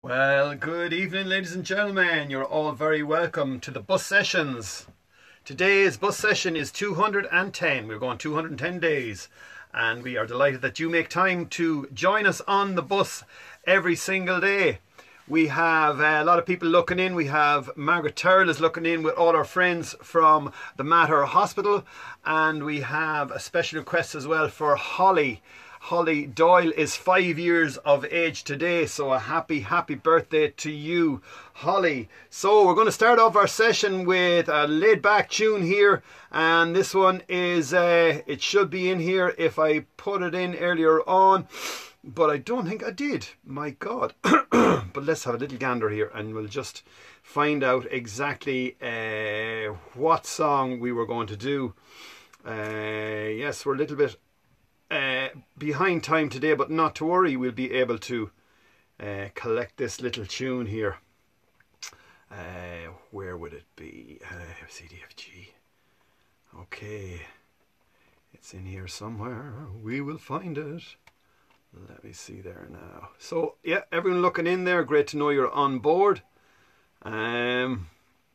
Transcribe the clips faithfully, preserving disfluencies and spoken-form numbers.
Well, good evening, ladies and gentlemen. You're all very welcome to the bus sessions. Today's bus session is two hundred ten. We're going two hundred ten days, and we are delighted that you make time to join us on the bus every single day. We have a lot of people looking in. We have Margaret Turrell is looking in with all our friends from the Mater Hospital, and we have a special request as well for Holly. Holly Doyle is five years of age today, so a happy, happy birthday to you, Holly. So we're going to start off our session with a laid-back tune here, and this one is, uh, it should be in here if I put it in earlier on, but I don't think I did, my God. But let's have a little gander here, and we'll just find out exactly uh, what song we were going to do. Uh, yes, we're a little bit Uh, behind time today, but not to worry, we'll be able to uh, collect this little tune here. Uh, where would it be? Uh, C, D, F, G. Okay, it's in here somewhere. We will find it. Let me see there now. So yeah, everyone looking in there, great to know you're on board. Um,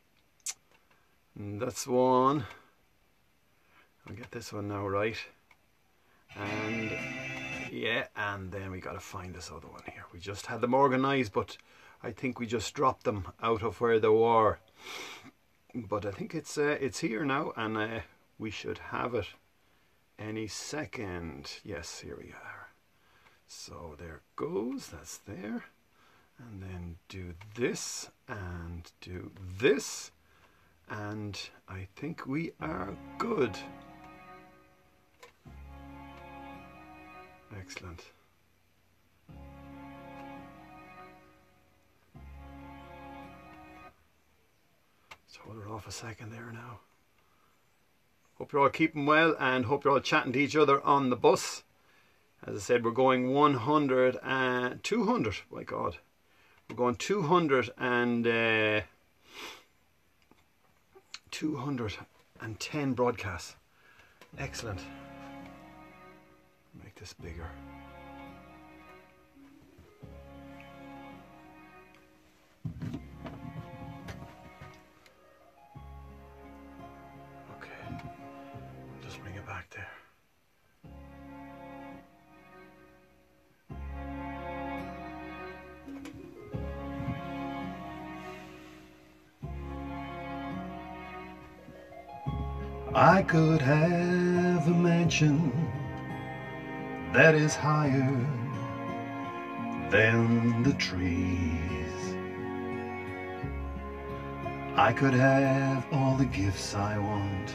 that's one. I'll get this one now right. And yeah, and then we got to find this other one here. We just had them organized, but I think we just dropped them out of where they were. But I think it's uh, it's here now, and uh, we should have it any second. Yes, here we are. So there it goes. That's there. And then do this and do this, and I think we are good. Excellent. Let's hold it off a second there now. Hope you're all keeping well, and hope you're all chatting to each other on the bus. As I said, we're going one hundred and two hundred. My God, we're going two hundred and uh, two hundred ten broadcasts. Excellent. Make this bigger. Okay, we'll just bring it back there. I could have a mansion that is higher than the trees. I could have all the gifts I want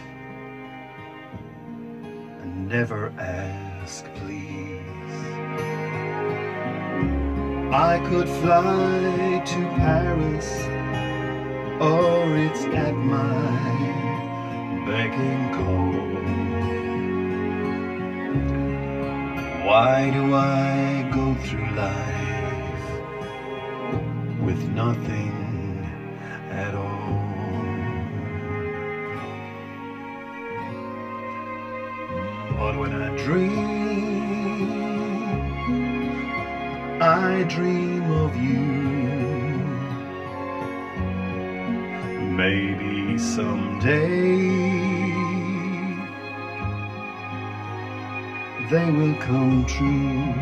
and never ask please. I could fly to Paris, or it's at my begging call. Why do I go through life with nothing at all? But when I dream, I dream of you. Maybe someday they will come true.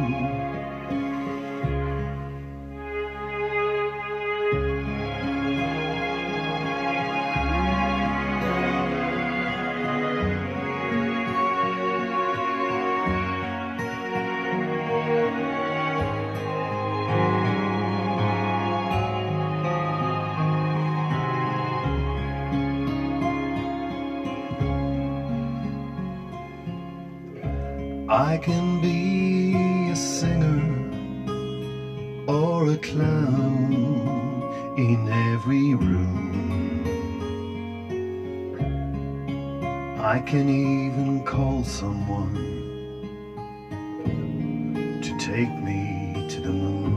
I can be a singer or a clown in every room. I can even call someone to take me to the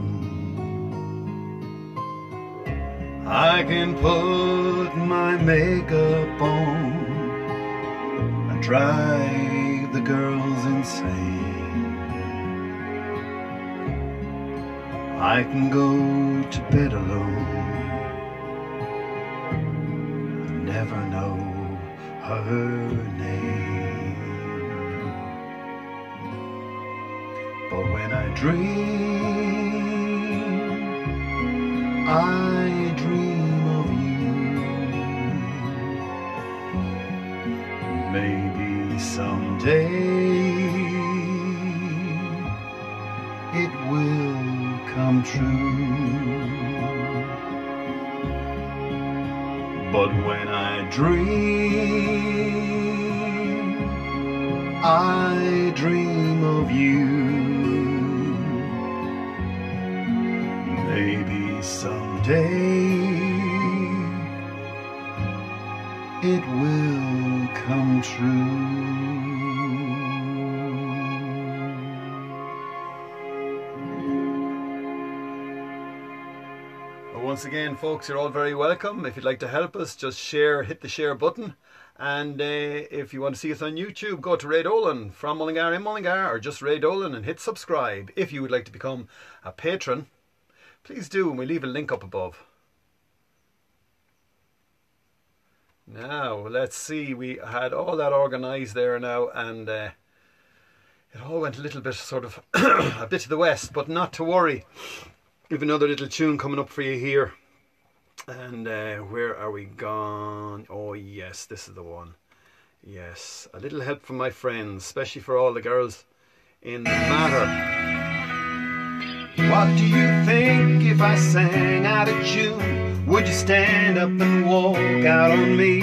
moon. I can put my makeup on and drive the girls insane. I can go to bed alone, never know her name. But when I dream, I dream of you. Maybe someday it will come true. But when I dream, I dream of you. Maybe someday it will come true. Once again, folks, you're all very welcome. If you'd like to help us, just share, hit the share button. And uh, if you want to see us on YouTube, go to Ray Dolan from Mullingar in Mullingar, or just Ray Dolan, and hit subscribe. If you would like to become a patron, please do, and we leave a link up above. Now, let's see, we had all that organised there now, and uh, it all went a little bit sort of a bit to the west, but not to worry. We have another little tune coming up for you here. And uh, where are we gone? Oh yes, this is the one. Yes, a little help from my friends, especially for all the girls in the matter. What do you think if I sang out of tune? Would you stand up and walk out on me?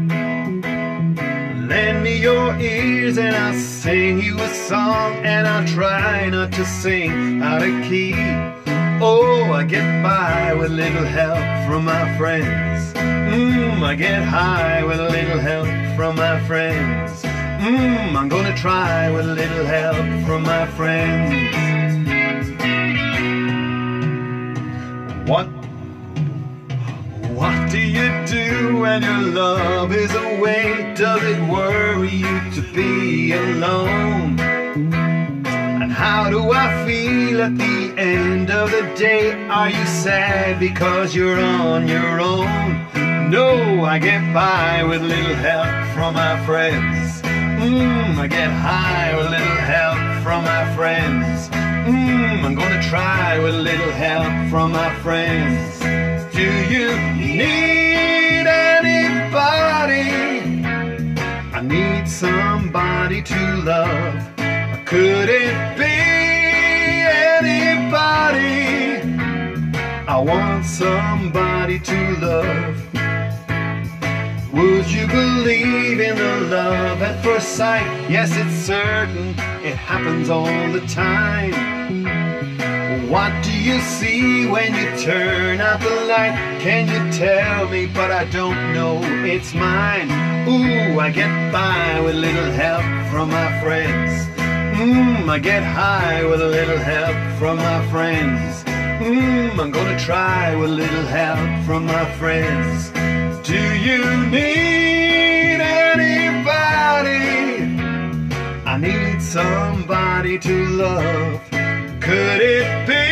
Lend me your ears and I'll sing you a song, and I'll try not to sing out of key. Oh, I get by with a little help from my friends. Mmm, I get high with a little help from my friends. Mmm, I'm gonna try with a little help from my friends. What? What do you do when your love is away? Does it worry you to be alone? And how do I feel at the end of the day? Are you sad because you're on your own? No, I get by with a little help from my friends. Mmm, I get high with a little help from my friends. Mmm, I'm gonna try with a little help from my friends. Do you need anybody? I need somebody to love. Could it be anybody? I want somebody to love. Would you believe in the love at first sight? Yes, it's certain, it happens all the time. What do you see when you turn out the light? Can you tell me? But I don't know, it's mine. Ooh, I get by with a little help from my friends. Mmm, I get high with a little help from my friends. Mmm, I'm gonna try with a little help from my friends. Do you need anybody? I need somebody to love. Could it be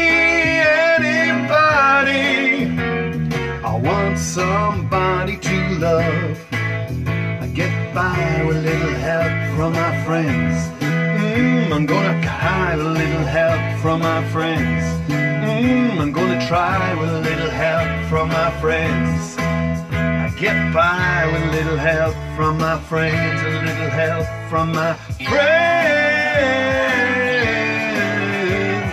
anybody? I want somebody to love. I get by with a little help from my friends. Mmm, I'm gonna high with a little help from my friends. Mmm, I'm gonna try with a little help from my friends. I get by with a little help from my friends, a little help from my friends.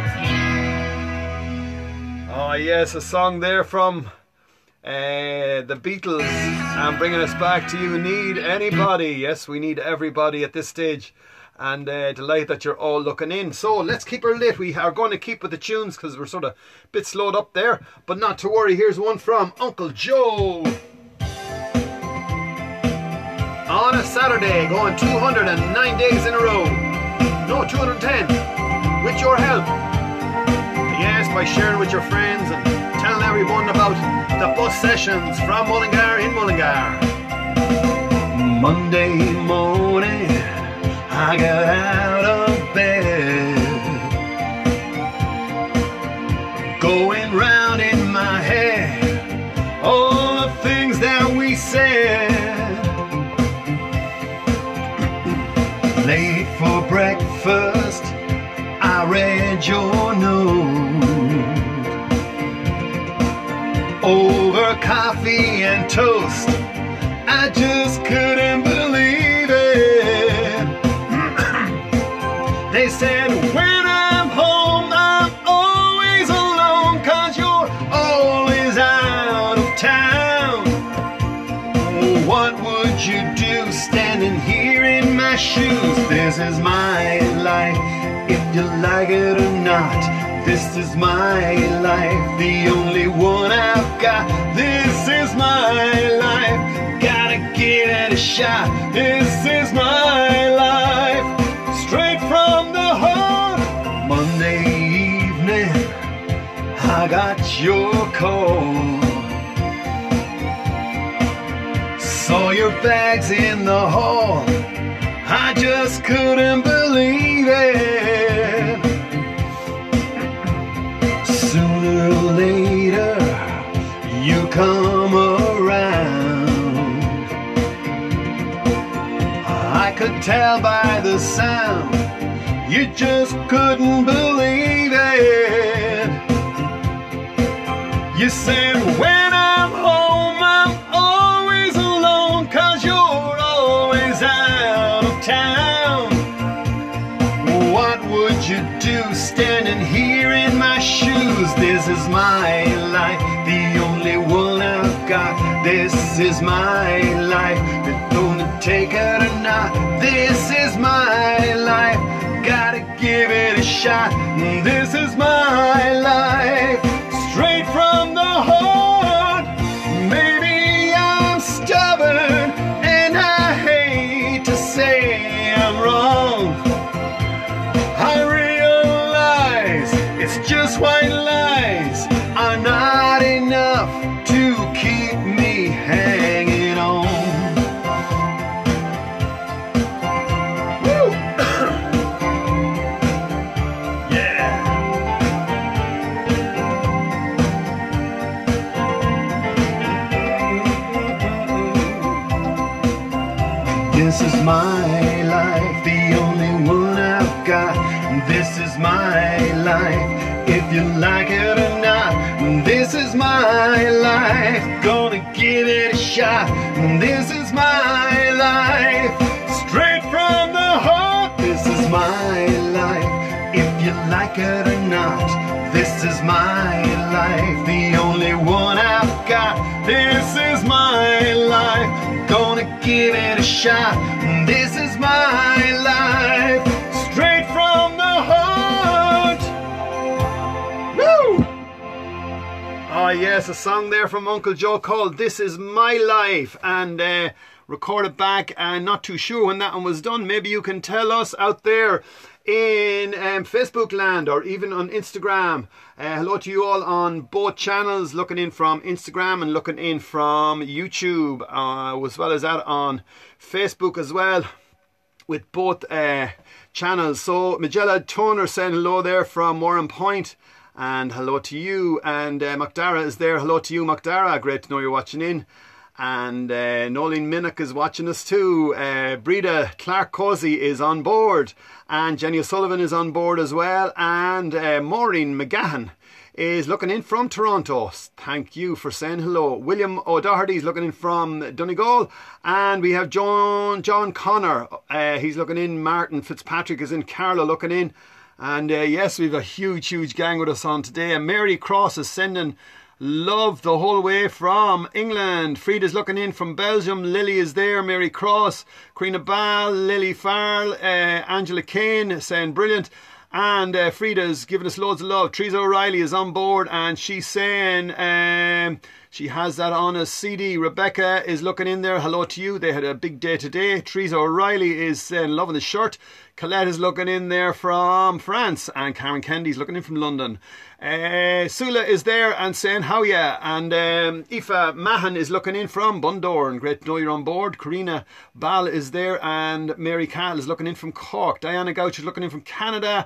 Oh yes, a song there from uh, the Beatles, and bringing us back to You Need Anybody. Yes, we need everybody at this stage. And uh, delighted that you're all looking in. So let's keep her lit. We are going to keep with the tunes because we're sort of a bit slowed up there. But not to worry, here's one from Uncle Joe. On a Saturday, going two hundred nine days in a row. No, two hundred ten. With your help. Yes, by sharing with your friends and telling everyone about the bus sessions from Mullingar in Mullingar. Monday morning, I got out of bed. going round in my head, all the things that we said. Late for breakfast, I read your note. Over coffee and toast, I just couldn't believe it. They said when I'm home, I'm always alone, 'cause you're always out of town. What would you do standing here in my shoes? This is my life, if you like it or not. This is my life, the only one I've got. This is my life, gotta give it a shot. This is my life, straight from the heart. Monday evening, I got your call. Saw your bags in the hall, I just couldn't believe it. Sooner or later, you come around. I could tell by the sound, you just couldn't believe it. You said when I'm home, I'm always alone, 'cause you're always out of town. What would you do standing here in my shoes? This is my life, the only one I've got. This is my life, they're gonna take it or not. This is my life, gotta give it a shot. This is my life, straight from the heart. Maybe I'm stubborn and I hate to say I'm wrong. I realize it's just white lies are not enough to keep me hanging on. Woo! Yeah. This is my life, the only one I've got. This is my life, if you like it or not. This is my life, gonna give it a shot. This is my life, straight from the heart. This is my life, if you like it or not. This is my life, the only one I've got. This is my life, gonna give it a shot. This is my life, straight from the heart. Woo! Oh yes, a song there from Uncle Joe called This Is My Life, and uh, recorded back, and not too sure when that one was done. Maybe you can tell us out there in um, Facebook land, or even on Instagram. Uh, hello to you all on both channels, looking in from Instagram and looking in from YouTube, uh, as well as that on Facebook as well, with both uh, channels. So Magella Toner saying hello there from Warren Point, and hello to you. And uh, Macdara is there. Hello to you, Macdara. Great to know you're watching in. And uh, Nolene Minnock is watching us too. Uh, Breda Clark Cozy is on board, and Jenny O'Sullivan is on board as well. And uh, Maureen McGahan is looking in from Toronto. Thank you for saying hello. William O'Doherty is looking in from Donegal, and we have John John Connor. Uh, he's looking in. Martin Fitzpatrick is in Carlow looking in, and uh, yes, we've a huge huge gang with us on today. And Mary Cross is sending love the whole way from England. Frida's looking in from Belgium. Lily is there. Mary Cross, Karina Ball, Lily Farrell, uh, Angela Kane saying brilliant. And uh, Frida's giving us loads of love. Teresa O'Reilly is on board, and she's saying um, she has that on a C D. Rebecca is looking in there. Hello to you. They had a big day today. Teresa O'Reilly is saying loving the shirt. Colette is looking in there from France, and Karen Kennedy's looking in from London. Uh, Sula is there and saying how ya, and um, Aoife Mahan is looking in from Bundoran. Great to know you're on board. Karina Ball is there, and Mary Cahill is looking in from Cork. Diana Gouch is looking in from Canada.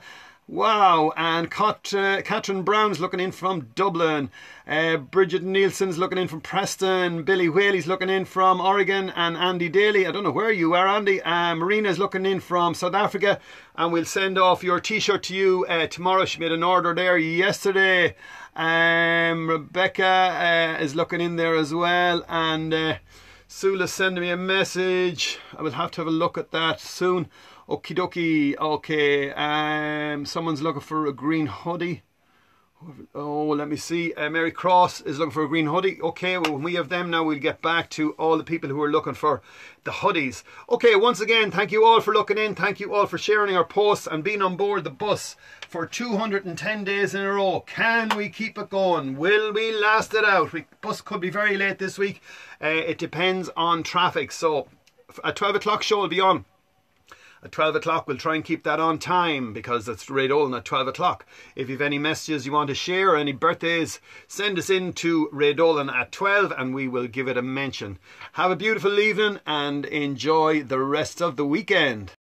Wow, and Cat, uh, Catherine Brown's looking in from Dublin. Uh, Bridget Nielsen's looking in from Preston. Billy Whaley's looking in from Oregon. And Andy Daly, I don't know where you are, Andy. Uh, Marina's looking in from South Africa. And we'll send off your t-shirt to you uh, tomorrow. She made an order there yesterday. Um, Rebecca uh, is looking in there as well. And uh, Sula's sending me a message. I will have to have a look at that soon. Okie dokie, okay, um, someone's looking for a green hoodie. Oh, let me see, uh, Mary Cross is looking for a green hoodie. Okay, well, when we have them now, we'll get back to all the people who are looking for the hoodies. Okay, once again, thank you all for looking in. Thank you all for sharing our posts and being on board the bus for two hundred ten days in a row. Can we keep it going? Will we last it out? The bus could be very late this week. Uh, it depends on traffic. So, a twelve o'clock show will be on. At twelve o'clock, we'll try and keep that on time because it's Radolan at twelve o'clock. If you have any messages you want to share or any birthdays, send us in to Radolan at twelve and we will give it a mention. Have a beautiful evening and enjoy the rest of the weekend.